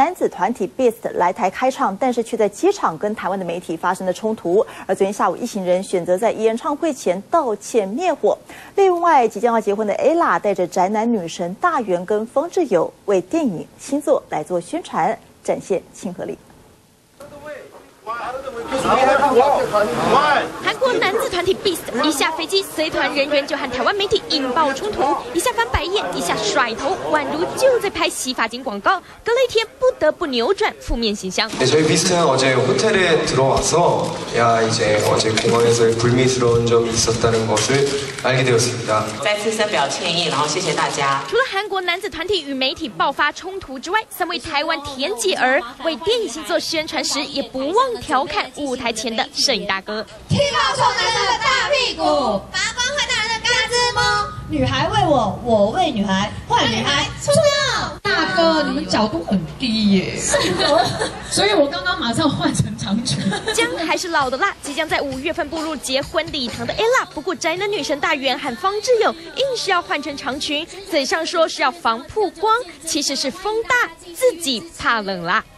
男子团体 Beast 来台开唱，但是却在机场跟台湾的媒体发生了冲突。而昨天下午，一行人选择在演唱会前道歉灭火。另外，即将要结婚的 Ella 带着宅男女神大元跟方志友为电影新作来做宣传，展现亲和力。 韩国男子团体 Beast 一下飞机，随团人员就和台湾媒体引爆冲突，一下翻白眼，一下甩头，宛如就在拍洗发精广告。隔了一天，不得不扭转负面形象。 저희 비스트는 어제 호텔에 들어와서 야 이제 어제 공항에서의 불미스러운 점이 있었다는 것을 알게 되었습니다. 再次深表歉意，然后谢谢大家。 除了韩国男子团体与媒体爆发冲突之外，3位台湾甜姐儿为电影新作宣传时，也不忘调侃舞台前的摄影大哥。 踢爆臭男生的大屁股，拔光坏大人的嘎吱窝。女孩为我，我为女孩，坏女孩出动。 大哥，你们角度很低耶，所以我刚刚马上换成长裙。 姜还是老的辣，即将在5月份步入结婚礼堂的 Ella， 不过宅男女神大元和方志友硬是要换成长裙，嘴上说是要防曝光，其实是风大，自己怕冷啦。